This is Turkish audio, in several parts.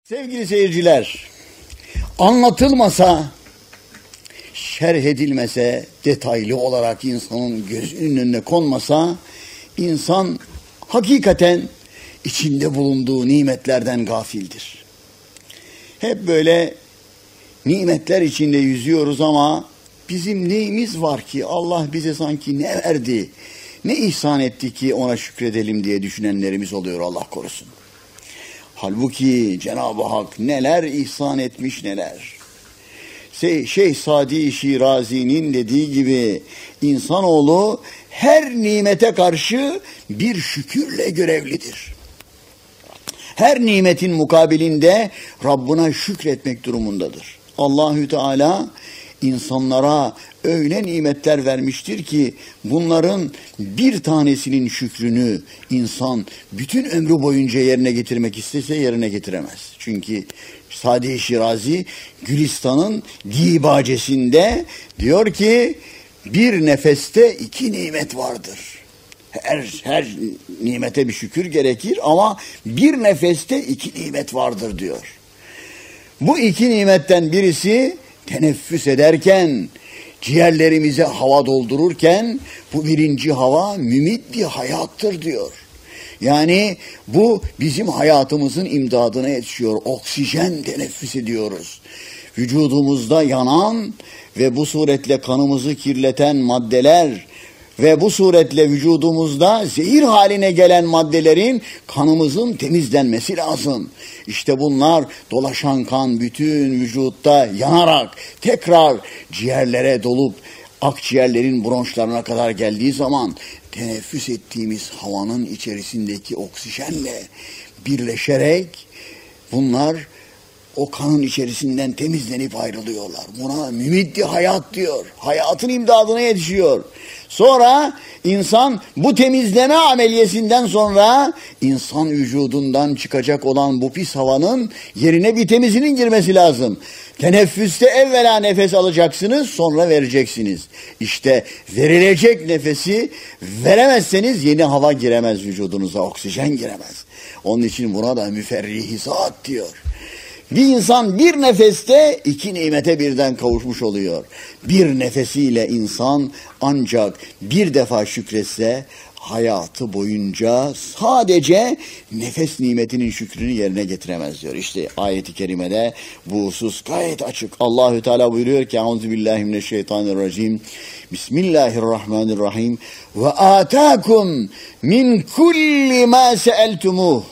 Sevgili seyirciler, anlatılmasa, şerh edilmese, detaylı olarak insanın gözünün önüne konmasa, insan hakikaten içinde bulunduğu nimetlerden gafildir. Hep böyle nimetler içinde yüzüyoruz ama bizim neyimiz var ki Allah bize sanki ne verdi, ne ihsan etti ki ona şükredelim diye düşünenlerimiz oluyor, Allah korusun. Halbuki Cenab-ı Hak neler ihsan etmiş neler. Şeyh Sadi Şirazi'nin dediği gibi insanoğlu her nimete karşı bir şükürle görevlidir. Her nimetin mukabilinde Rabbına şükretmek durumundadır. Allahü Teala insanlara öyle nimetler vermiştir ki bunların bir tanesinin şükrünü insan bütün ömrü boyunca yerine getirmek istese yerine getiremez. Çünkü Sadi Şirazi Gülistan'ın Dibacesi'nde diyor ki bir nefeste iki nimet vardır. Her nimete bir şükür gerekir ama bir nefeste iki nimet vardır diyor. Bu iki nimetten birisi teneffüs ederken, ciğerlerimize hava doldururken bu birinci hava mümit bir hayattır diyor. Yani bu bizim hayatımızın imdadına yetişiyor. Oksijen teneffüs ediyoruz. Vücudumuzda yanan ve bu suretle kanımızı kirleten maddeler ve bu suretle vücudumuzda zehir haline gelen maddelerin kanımızın temizlenmesi lazım. İşte bunlar dolaşan kan bütün vücutta yanarak tekrar ciğerlere dolup akciğerlerin bronşlarına kadar geldiği zaman teneffüs ettiğimiz havanın içerisindeki oksijenle birleşerek bunlar o kanın içerisinden temizlenip ayrılıyorlar. Buna mümiddi hayat diyor. Hayatın imdadına yetişiyor. Sonra insan bu temizleme ameliyesinden sonra insan vücudundan çıkacak olan bu pis havanın yerine bir temizinin girmesi lazım. Teneffüste evvela nefes alacaksınız, sonra vereceksiniz. İşte verilecek nefesi veremezseniz yeni hava giremez vücudunuza, oksijen giremez. Onun için buna da müferrihisat diyor. Bir insan bir nefeste iki nimete birden kavuşmuş oluyor. Bir nefesiyle insan ancak bir defa şükretse hayatı boyunca sadece nefes nimetinin şükrünü yerine getiremez diyor. İşte ayet-i kerimede bu husus gayet açık. Allahü Teala buyuruyor ki Euzubillahimineşşeytanirracim. Bismillahirrahmanirrahim. Ve atâkum min kulli mâ seeltumuh.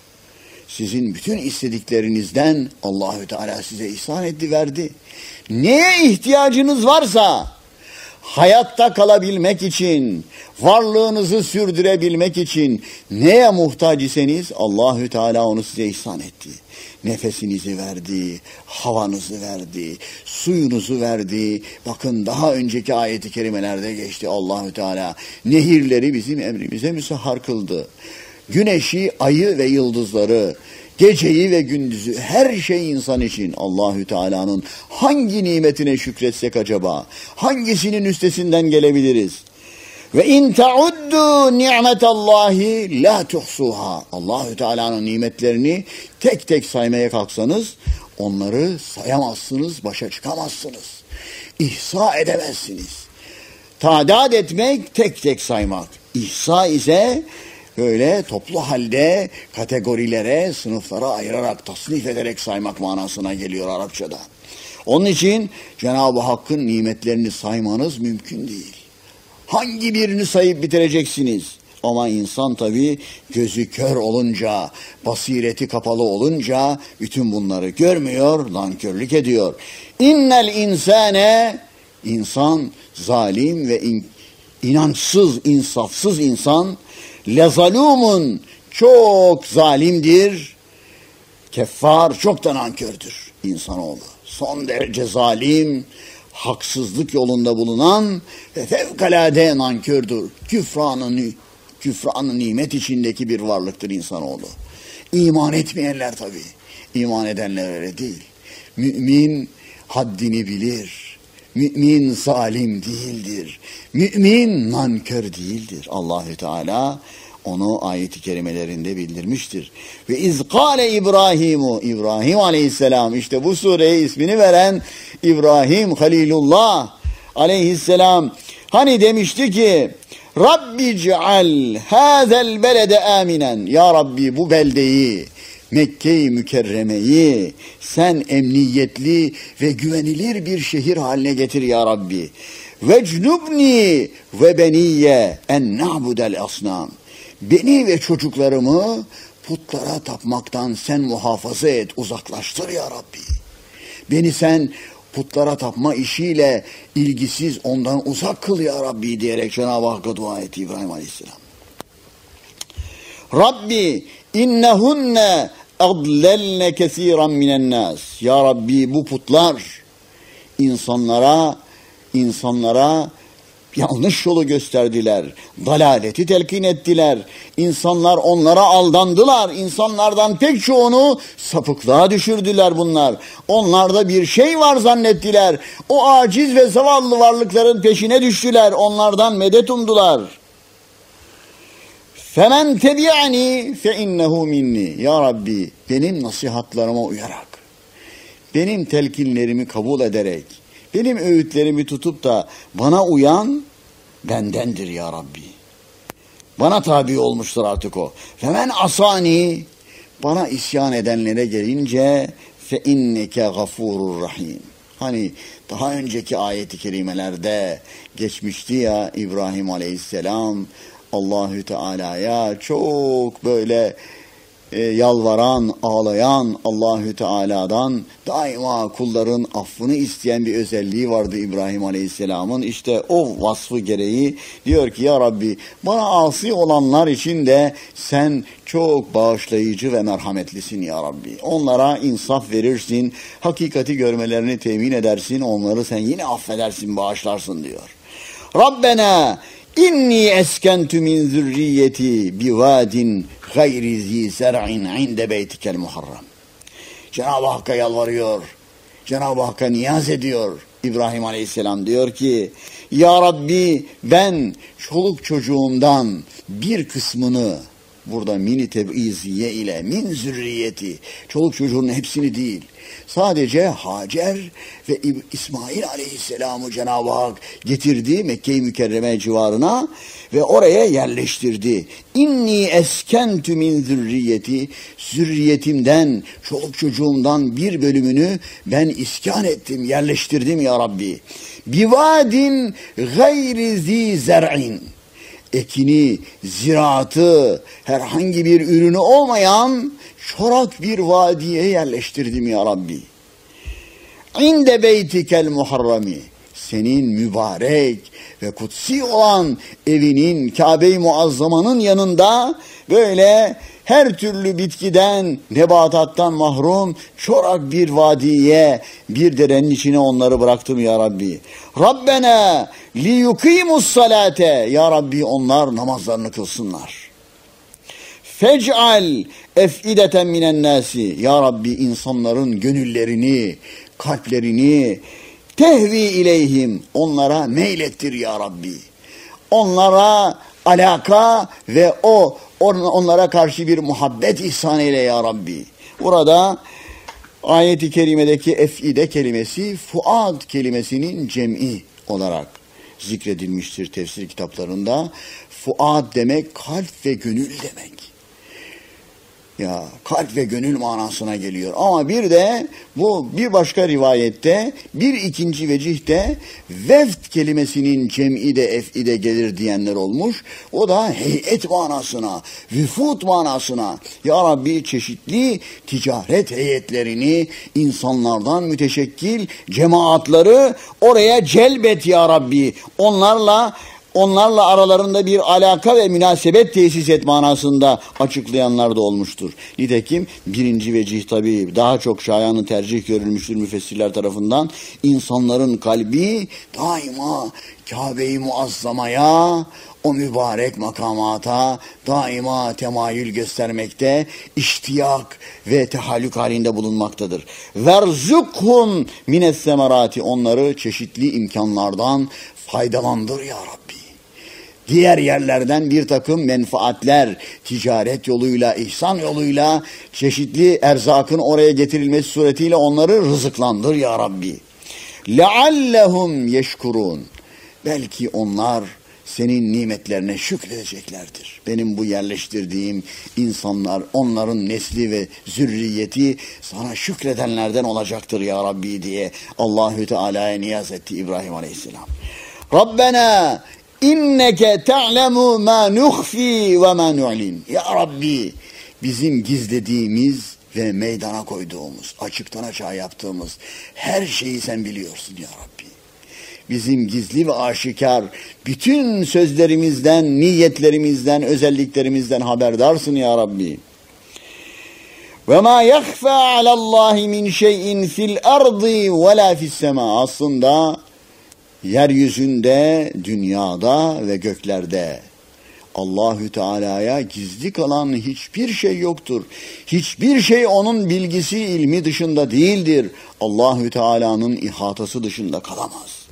Sizin bütün istediklerinizden Allahü Teala size ihsan etti, verdi. Neye ihtiyacınız varsa hayatta kalabilmek için, varlığınızı sürdürebilmek için neye muhtaç iseniz Allahü Teala onu size ihsan etti. Nefesinizi verdi, havanızı verdi, suyunuzu verdi. Bakın daha önceki ayet-i kerimelerde geçti Allahü Teala. Nehirleri bizim emrimize müsahhar kıldı. Güneşi, ayı ve yıldızları, geceyi ve gündüzü, her şey insan için Allahü Teala'nın hangi nimetine şükretsek acaba? Hangisinin üstesinden gelebiliriz? Ve in tauddu ni'metallahi la tuhsuha. Allahü Teala'nın nimetlerini tek tek saymaya kalksanız onları sayamazsınız, başa çıkamazsınız. İhsa edemezsiniz. Tadat etmek, tek tek saymak. İhsa ise böyle toplu halde kategorilere, sınıflara ayırarak, tasnif ederek saymak manasına geliyor Arapçada. Onun için Cenab-ı Hakk'ın nimetlerini saymanız mümkün değil. Hangi birini sayıp bitireceksiniz? Ama insan tabii gözü kör olunca, basireti kapalı olunca bütün bunları görmüyor, nankörlük ediyor. İnnel insane, insan zalim ve inançsız, insafsız insan, lezalumun, çok zalimdir, keffar, çok da nankördür insanoğlu. Son derece zalim, haksızlık yolunda bulunan ve fevkalade nankördür. Küfranı nimet içindeki bir varlıktır insanoğlu. İman etmeyenler tabii. İman edenler öyle değil. Mümin haddini bilir. Mümin zalim değildir. Mümin nankör değildir. Allahü Teala onu ayet-i kerimelerinde bildirmiştir. Ve izkâle İbrahim aleyhisselam, işte bu sureye ismini veren İbrahim Halilullah aleyhisselam hani demişti ki Rabbi ceal hâzel belede aminen, ya Rabbi bu beldeyi, Mekke-i Mükerreme'yi sen emniyetli ve güvenilir bir şehir haline getir ya Rabbi. Vecnubni ve beniyye en na'budel asnam. Beni ve çocuklarımı putlara tapmaktan sen muhafaza et, uzaklaştır ya Rabbi. Beni sen putlara tapma işiyle ilgisiz, ondan uzak kıl ya Rabbi diyerek Cenab-ı Hakk'a dua etti İbrahim Aleyhisselam. Rabbi innehunne adlelne kesiran minen nas. Ya Rabbi bu putlar insanlara yanlış yolu gösterdiler. Dalaleti telkin ettiler. İnsanlar onlara aldandılar. İnsanlardan pek çoğunu sapıklığa düşürdüler bunlar. Onlarda bir şey var zannettiler. O aciz ve zavallı varlıkların peşine düştüler. Onlardan medet umdular. Femen tebi'ani fe innehu minni. Ya Rabbi benim nasihatlarıma uyarak, benim telkinlerimi kabul ederek, benim öğütlerimi tutup da bana uyan bendendir ya Rabbi. Bana tabi olmuştur artık o. Femen asani, bana isyan edenlere gelince fe inneke gafurur rahim. Hani daha önceki ayet-i kerimelerde geçmişti ya, İbrahim Aleyhisselam Allahü Teala'ya çok böyle yalvaran, ağlayan, Allahü Teala'dan daima kulların affını isteyen bir özelliği vardı İbrahim Aleyhisselam'ın. İşte o vasfı gereği diyor ki ya Rabbi bana asi olanlar için de sen çok bağışlayıcı ve merhametlisin ya Rabbi. Onlara insaf verirsin, hakikati görmelerini temin edersin, onları sen yine affedersin, bağışlarsın diyor. Rabbena İnni eskentu min zürriyeti bivadin gayri zi zer'in inde beytikel muharram. Cenab-ı Hakk'a yalvarıyor. Cenab-ı Hakk'a niyaz ediyor. İbrahim Aleyhisselam diyor ki ya Rabbi ben çoluk çocuğumdan bir kısmını, burada mini teb'iziye ile min zürriyeti, çoluk çocuğunun hepsini değil, sadece Hacer ve İsmail Aleyhisselam'ı Cenab-ı Hak getirdi Mekke-i Mükerreme civarına ve oraya yerleştirdi. İnni eskentu min zürriyeti, zürriyetimden, çoluk çocuğumdan bir bölümünü ben iskan ettim, yerleştirdim ya Rabbi. Bivadin gayri zi zer'in, ekini, ziraatı, herhangi bir ürünü olmayan çorak bir vadiye yerleştirdim ya Rabbi. İnde beytikel muharrami, senin mübarek ve kutsi olan evinin, Kabe-i Muazzama'nın yanında böyle her türlü bitkiden, nebatattan mahrum çorak bir vadiye, bir derenin içine onları bıraktım ya Rabbi. Rabbena liyukimus salate, ya Rabbi onlar namazlarını kılsınlar. Fec'al ef'ideten minen nasi, ya Rabbi insanların gönüllerini, kalplerini tehvi ileyhim, onlara meylettir ya Rabbi. Onlara alaka ve onlara karşı bir muhabbet ihsan eyle ya Rabbi. Burada ayet-i kerimedeki ef'ide kelimesi fuad kelimesinin cem'i olarak zikredilmiştir tefsir kitaplarında. Fuad demek kalp ve gönül demek. Ya kalp ve gönül manasına geliyor. Ama bir de bu bir başka rivayette, bir ikinci vecihte vefd kelimesinin cem'i de ef'i de gelir diyenler olmuş. O da heyet manasına, vüfud manasına. Ya Rabbi çeşitli ticaret heyetlerini, insanlardan müteşekkil cemaatları oraya celbet ya Rabbi. Onlarla aralarında bir alaka ve münasebet tesis et manasında açıklayanlar da olmuştur. Nitekim birinci vecih tabii daha çok şayanı tercih görülmüştür müfessirler tarafından. İnsanların kalbi daima Kabe-i Muazzama'ya, o mübarek makamata daima temayül göstermekte, iştiyak ve tehallük halinde bulunmaktadır. Verzukhum minessemerati, onları çeşitli imkanlardan faydalandır ya Rabbi. diğer yerlerden bir takım menfaatler, ticaret yoluyla, ihsan yoluyla çeşitli erzakın oraya getirilmesi suretiyle onları rızıklandır ya Rabbi. لَعَلَّهُمْ يَشْكُرُونَ. Belki onlar senin nimetlerine şükredeceklerdir. Benim bu yerleştirdiğim insanlar, onların nesli ve zürriyeti sana şükredenlerden olacaktır ya Rabbi diye Allahü Teala'ya niyaz etti İbrahim Aleyhisselam. Rabbena inneke ta'lemu ma nukhfi ve ma nu'lin. Ya Rabbi, bizim gizlediğimiz ve meydana koyduğumuz, açıktan açığa yaptığımız her şeyi sen biliyorsun ya Rabbi. Bizim gizli ve aşikar bütün sözlerimizden, niyetlerimizden, özelliklerimizden haberdarsın ya Rabbi. Ve ma yakhfa alallahi min şey'in fil ardı ve la fis sema. Aslında yeryüzünde, dünyada ve göklerde Allahü Teala'ya gizli kalan hiçbir şey yoktur. Hiçbir şey onun bilgisi, ilmi dışında değildir. Allahü Teala'nın ihatası dışında kalamaz.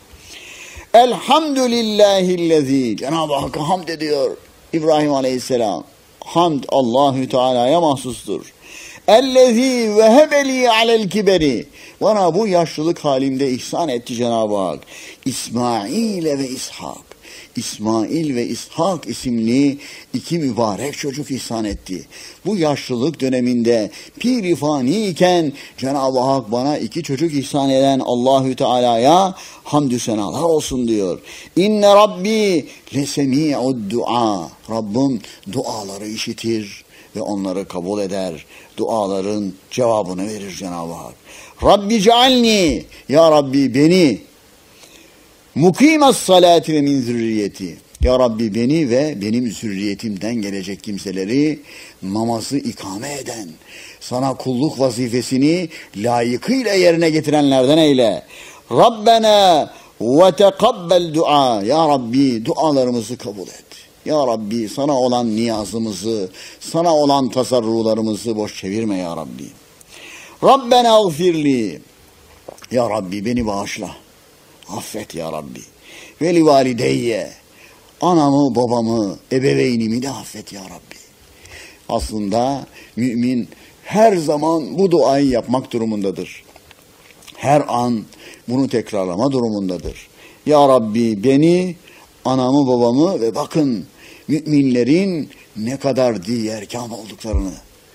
Elhamdülillahillezî. Cenab-ı Hakk'a hamd ediyor İbrahim Aleyhisselam. Hamd Allahü Teala'ya mahsustur. Ellezî vehebeli alel kiberi. Bana bu yaşlılık halimde ihsan etti Cenab-ı Hak. İsmail ve İshak. İsmail ve İshak isimli iki mübarek çocuk ihsan etti. Bu yaşlılık döneminde pir-i fani iken Cenab-ı Hak bana iki çocuk ihsan eden Allahü Teala'ya hamdü senalar olsun diyor. İnne Rabbi lesemi'ud dua. Rabbim duaları işitir ve onları kabul eder. Duaların cevabını verir Cenab-ı Hak. Rabbi cealni, ya Rabbi beni mukimas salati ve min zürriyeti. Ya Rabbi beni ve benim zürriyetimden gelecek kimseleri namazı ikame eden, sana kulluk vazifesini layıkıyla yerine getirenlerden eyle. Rabbena ve tekabbel dua. Ya Rabbi dualarımızı kabul et. Ya Rabbi sana olan niyazımızı, sana olan tasarrularımızı boş çevirme ya Rabbi. Rabbena gfirli. Ya Rabbi beni bağışla. Affet ya Rabbi. Veli valideyye. Anamı, babamı, ebeveynimi de affet ya Rabbi. Aslında mümin her zaman bu duayı yapmak durumundadır. Her an bunu tekrarlama durumundadır. Ya Rabbi beni, anamı, babamı ve bakın müminlerin ne kadar diğerkan olduklarını.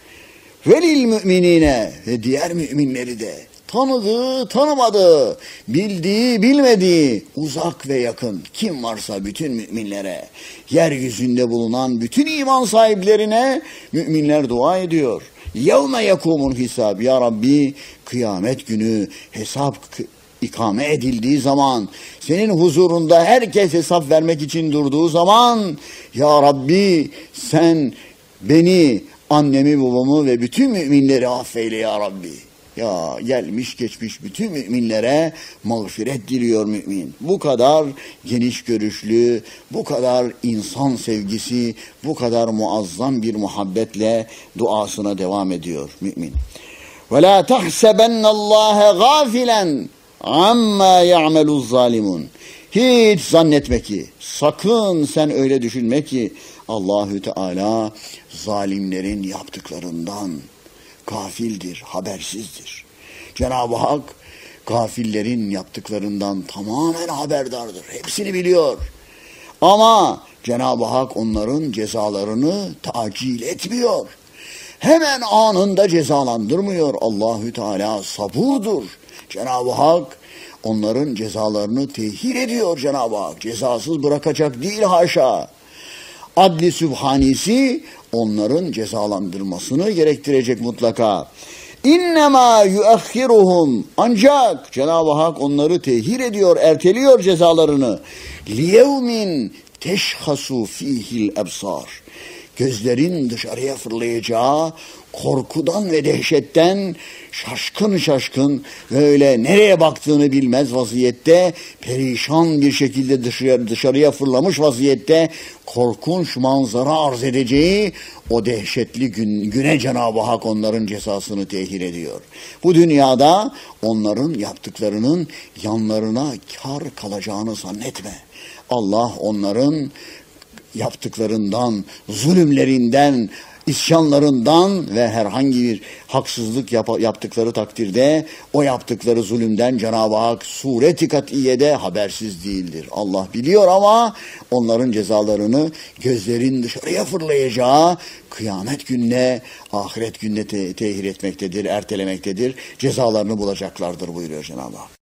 Velil müminine ve diğer müminleri de tanıdığı, tanımadığı, bildiği, bilmediği, uzak ve yakın kim varsa bütün müminlere, yeryüzünde bulunan bütün iman sahiplerine müminler dua ediyor. Yevme yekumul hisab. Ya Rabbi kıyamet günü hesap ikame edildiği zaman, senin huzurunda herkes hesap vermek için durduğu zaman, ya Rabbi sen beni, annemi, babamı ve bütün müminleri affeyle ya Rabbi. Ya gelmiş geçmiş bütün müminlere mağfiret diliyor mümin. Bu kadar geniş görüşlü, bu kadar insan sevgisi, bu kadar muazzam bir muhabbetle duasına devam ediyor mümin. وَلَا تَحْسَبَنَّ اللّٰهَ غَافِلًا عَمَّا يَعْمَلُ الظَّالِمُونَ. Hiç zannetme ki, sakın sen öyle düşünme ki Allahü Teala zalimlerin yaptıklarından gafildir, habersizdir. Cenab-ı Hak gafillerin yaptıklarından tamamen haberdardır. Hepsini biliyor. Ama Cenab-ı Hak onların cezalarını tacil etmiyor. Hemen anında cezalandırmıyor. Allahü Teala saburdur. Cenab-ı Hak onların cezalarını tehir ediyor Cenab-ı Hak. Cezasız bırakacak değil haşa. Adli Sübhanisi onların cezalandırmasını gerektirecek mutlaka. İnnemâ yuakhiruhum. Ancak Cenab-ı Hak onları tehir ediyor, erteliyor cezalarını. Liyevmin teşhasu fihil ebsar. Gözlerin dışarıya fırlayacağı korkudan ve dehşetten şaşkın şaşkın böyle nereye baktığını bilmez vaziyette, perişan bir şekilde dışarıya fırlamış vaziyette korkunç manzara arz edeceği o dehşetli güne Cenab-ı Hak onların cezasını tehir ediyor. Bu dünyada onların yaptıklarının yanlarına kar kalacağını zannetme. Allah onların yaptıklarından, zulümlerinden, isyanlarından ve herhangi bir haksızlık yaptıkları takdirde o yaptıkları zulümden Cenab-ı Hak sureti kat'iyede habersiz değildir. Allah biliyor ama onların cezalarını gözlerin dışarıya fırlayacağı kıyamet gününe, ahiret gününe tehir etmektedir, ertelemektedir. Cezalarını bulacaklardır buyuruyor Cenab-ı Hak.